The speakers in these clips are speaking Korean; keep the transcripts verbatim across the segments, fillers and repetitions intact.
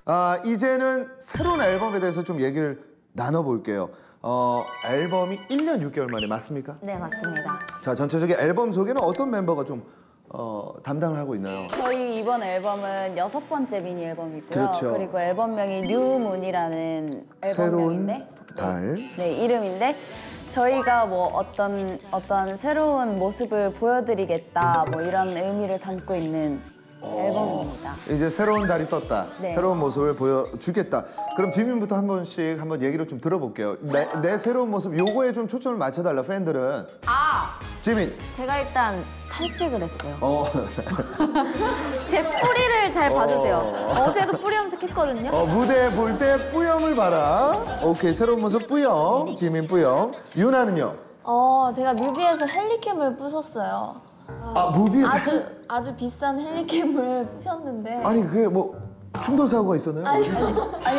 아, 이제는 새로운 앨범에 대해서 좀 얘기를 나눠볼게요. 어, 앨범이 일 년 육 개월 만에 맞습니까? 네, 맞습니다. 자, 전체적인 앨범 소개는 어떤 member가 좀 어, 담당을 하고 있나요? 저희 이번 앨범은 여섯 번째 미니 앨범이고요. 그렇죠. 그리고 앨범명이 뉴문이라는 앨범명인데 새로운 달. 네, 이름인데 저희가 뭐 어떤 어떤 새로운 모습을 보여드리겠다 뭐 이런 의미를 담고 있는 앨범입니다. 이제 새로운 달이 떴다. 네. 새로운 모습을 보여주겠다. 그럼 지민부터 한 번씩 한번 얘기를 좀 들어볼게요. 내, 내 새로운 모습 요거에 좀 초점을 맞춰달라 팬들은. 아! 지민. 제가 일단 탈색을 했어요. 어. 제 뿌리를 잘 봐주세요. 어. 어제도 뿌리 염색했거든요. 어, 무대 볼 때 뿌염을 봐라. 오케이, 새로운 모습 뿌염. 지민 뿌염. 유나는요? 어, 제가 뮤비에서 헬리캠을 부쉈어요. 아, 무비에서? 아주 아주 비싼 헬리캠을 부셨는데. 아니, 그게 뭐 충돌 사고가 있었나요? 아니, 아니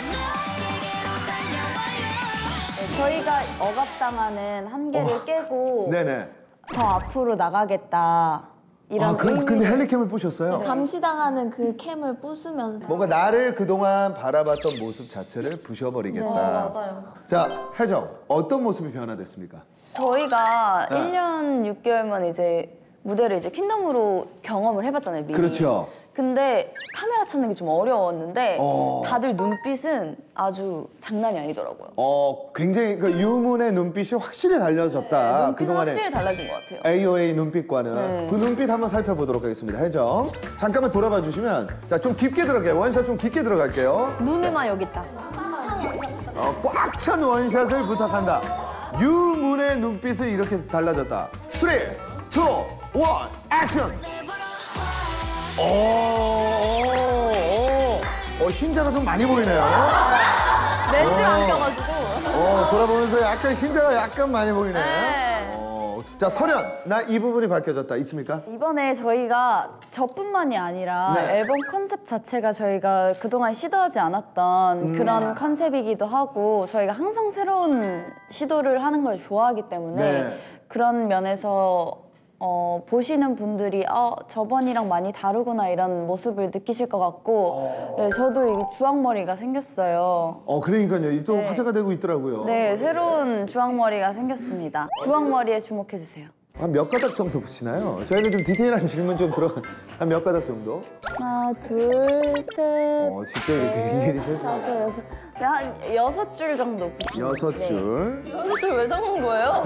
네, 저희가 억압당하는 한계를 어. 깨고 네네. 더 앞으로 나가겠다 이런 아, 그, 의미. 근데 헬리캠을 부셨어요? 감시당하는 그 캠을 부수면서. 뭔가 나를 그동안 바라봤던 모습 자체를 부셔버리겠다. 네, 맞아요. 자, 혜정, 어떤 모습이 변화됐습니까? 저희가 네. 일 년 육 개월 만에 이제 무대를 이제 킹덤으로 경험을 해봤잖아요, 미리. 그렇죠. 근데 카메라 찾는 게 좀 어려웠는데 어. 다들 눈빛은 아주 장난이 아니더라고요. 어, 굉장히 그 유문의 눈빛이 확실히 달라졌다. 눈빛은 그동안에 확실히 달라진 것 같아요. 에이오에이 눈빛과는. 네. 그 눈빛 한번 살펴보도록 하겠습니다. 혜정. 잠깐만 돌아봐 주시면 자, 좀 깊게 들어갈게요. 원샷 좀 깊게 들어갈게요. 눈에만 여기 있다. 어, 꽉 찬 원샷을 부탁한다. 유문의 눈빛은 이렇게 달라졌다. 삼, 이, 일, 액션! 오, 오, 오. 어, 흰자가 좀 많이 보이네요. 렌즈가 안 어. 껴가지고. 어, 돌아보면서 약간 흰자가 약간 많이 보이네. 네. 어, 자, 설현, 나 이 부분이 밝혀졌다. 있습니까? 이번에 저희가 저뿐만이 아니라 네. 앨범 컨셉 자체가 저희가 그동안 시도하지 않았던 음. 그런 컨셉이기도 하고 저희가 항상 새로운 시도를 하는 걸 좋아하기 때문에 네. 그런 면에서 어, 보시는 분들이 어, 저번이랑 많이 다르구나 이런 모습을 느끼실 것 같고 어. 네, 저도 이게 주황머리가 생겼어요. 어, 그러니까요. 이 또 네. 화제가 되고 있더라고요. 네, 새로운 주황머리가 생겼습니다. 주황머리에 주목해주세요. 한 몇 가닥 정도 붙이나요? 저희는 좀 디테일한 질문 좀 들어. 한 몇 가닥 정도? 하나, 둘, 셋, 어, 진짜 이렇게 일일이 세서. 다섯, 여섯. 네, 한 여섯 줄 정도 붙입니다. 여섯 네. 줄. 이것을 왜 적은 거예요?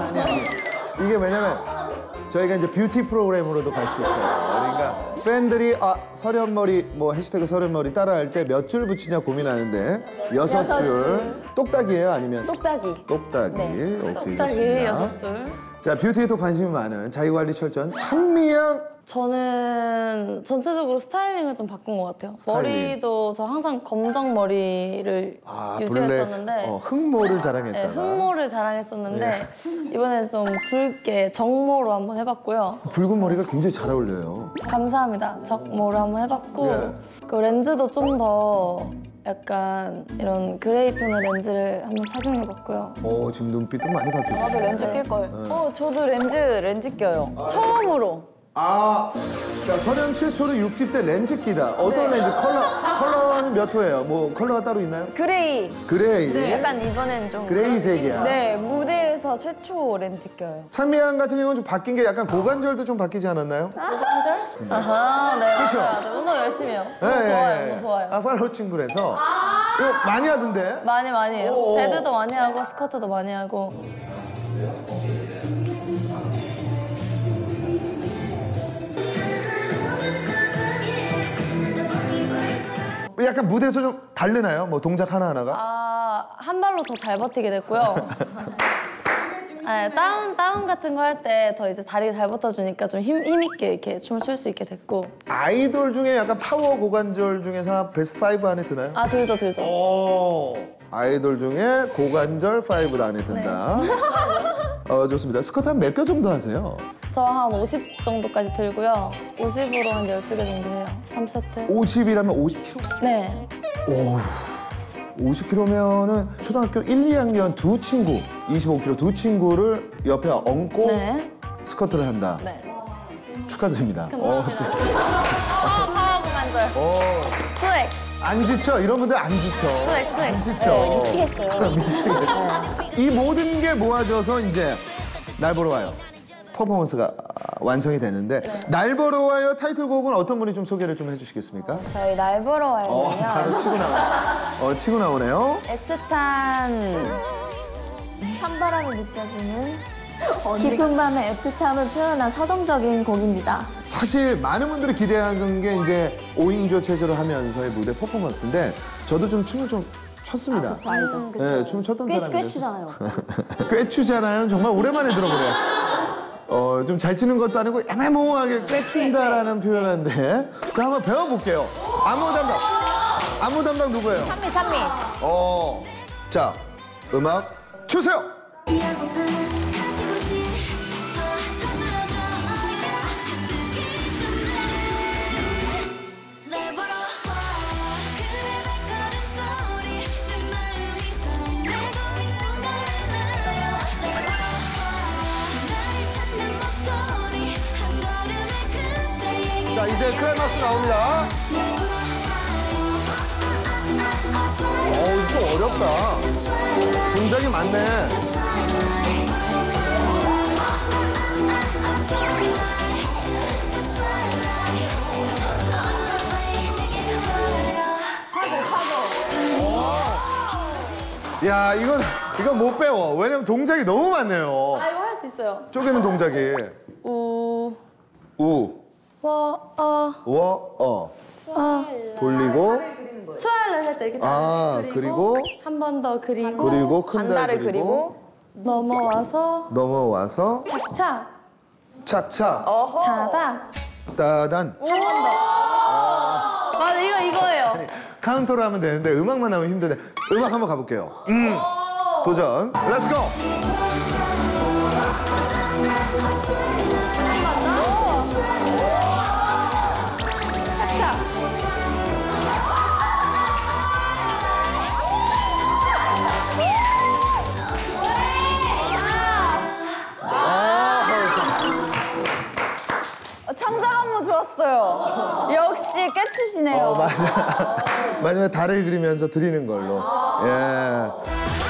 이게 왜냐면 저희가 이제 뷰티 프로그램으로도 갈 수 있어요. 그러니까 팬들이 아, 설현머리 뭐 해시태그 설현머리 따라할 때 몇 줄 붙이냐 고민하는데 여섯 여섯 줄. 줄. 똑딱이에요? 아니면? 똑딱이. 똑딱이. 네. 오케이, 딱이 좋습니다. 여섯 줄. 자, 뷰티에도 관심이 많은 자기관리 철저한 찬미양. 저는 전체적으로 스타일링을 좀 바꾼 것 같아요. 스타일링. 머리도 저 항상 검정 머리를 아, 유지했었는데 블랙, 어, 흑모를 자랑했다가. 네, 흑모를 자랑했었는데 이번에 좀 붉게 정모로 한번 해봤고요. 붉은 머리가 굉장히 잘 어울려요. 감사합니다. 적모로 한번 해봤고 예. 그 렌즈도 좀 더 약간 이런 그레이 톤의 렌즈를 한번 착용해봤고요. 어, 지금 눈빛도 많이 바뀌었어요. 나도 렌즈 낄 걸. 어, 저도 렌즈 렌즈 껴요. 처음으로. 아, 자, 설현 최초로 육 집 때 렌즈 끼다. 어떤 렌즈? 컬러, 컬러는 몇 호예요? 뭐 컬러가 따로 있나요? 그레이. 그레이. 네, 약간 이번엔 좀. 그레이색이야. 네, 무대에서 최초 렌즈 껴요. 찬미양 같은 경우는 좀 바뀐 게 약간 고관절도 좀 바뀌지 않았나요? 고관절? 아하, 네. 그쵸? 맞아요, 맞아요. 운동 열심히 해요. 예, 운동 예, 좋아요, 예. 운동 좋아요. 아, 팔로우 친구라서. 이거 많이 하던데? 많이 많이 해요. 오. 데드도 많이 하고 스쿼트도 많이 하고. 약간 무대에서 좀 다르나요? 뭐 동작 하나하나가? 아, 한 발로 더 잘 버티게 됐고요. 네, 다운, 다운 같은 거 할 때 더 이제 다리 잘 버텨주니까 좀 힘, 힘있게 이렇게 춤을 출 수 있게 됐고. 아이돌 중에 약간 파워 고관절 중에서 베스트 파이브 안에 드나요? 아, 들죠, 들죠. 오, 아이돌 중에 고관절 파이브 안에 든다. 어, 좋습니다. 스쿼트 한 몇 개 정도 하세요? 저 한 오십 정도까지 들고요. 오십으로 한 열두 개 정도 해요. 삼 세트. 오십이라면 오십 킬로그램? 네. 오, 오십 킬로그램면은 초등학교 일, 이 학년 두 친구, 이십오 킬로그램 두 친구를 옆에 얹고 네. 스쿼트를 한다. 네. 축하드립니다. 어, 어, 파워 고관절. 어, 수액. 안 지쳐. 이런 분들 안 지쳐. 안 지쳐. 네, 미치겠어요. 미치겠어. 이 모든 게 모아져서 이제 날 보러 와요. 퍼포먼스가 완성이 되는데 날 보러 와요 타이틀곡은 어떤 분이 좀 소개를 좀 해주시겠습니까? 저희 날 보러 어, 와요는요. 바로 치고 나와. 어, 치고 나오네요. 애틋한 찬바람이 느껴지는 깊은 밤의 애틋함을 표현한 서정적인 곡입니다. 사실 많은 분들이 기대하는 게 이제 오인조 체제로 하면서의 무대 퍼포먼스인데 저도 좀 춤을 좀 췄습니다. 저 알죠? 네, 춤을 췄던 꽤, 사람이에요. 꽤 추잖아요. 꽤 추잖아요. 정말 오랜만에 들어보네요. 어, 좀 잘 치는 것도 아니고 애매모호하게 꽤 춘다라는 표현인데 자, 한번 배워볼게요. 안무 담당. 안무 담당 누구예요? 찬미, 찬미. 어, 자, 음악 주세요. 자, 이제 클라이막스 나옵니다. 어우, 좀 어렵다. 동작이 많네. 야, 이건, 이건 못 배워. 왜냐면 동작이 너무 많네요. 아 이거 할 수 있어요. 쪼개는 동작이. 우, 우, 워, 어, 워, 어. 돌리고, 트와일라이트 할 때 이렇게 아, 그리고, 한 번 더 그리고 그리고 큰 달 반달을 그리고, 그리고 넘어와서 넘어와서, 착착 착착, 다닥. 따단. 맞아 이거 이거예요. 카운터로 하면 되는데 음악만 나오면 힘드네. 음악 한번 가볼게요. 음, 도전. 렛츠 고. 착착. 창작 안무 좋았어요. 역시 깨추시네요. 어, 맞아. 마지막에 달을 그리면서 드리는 걸로. 예.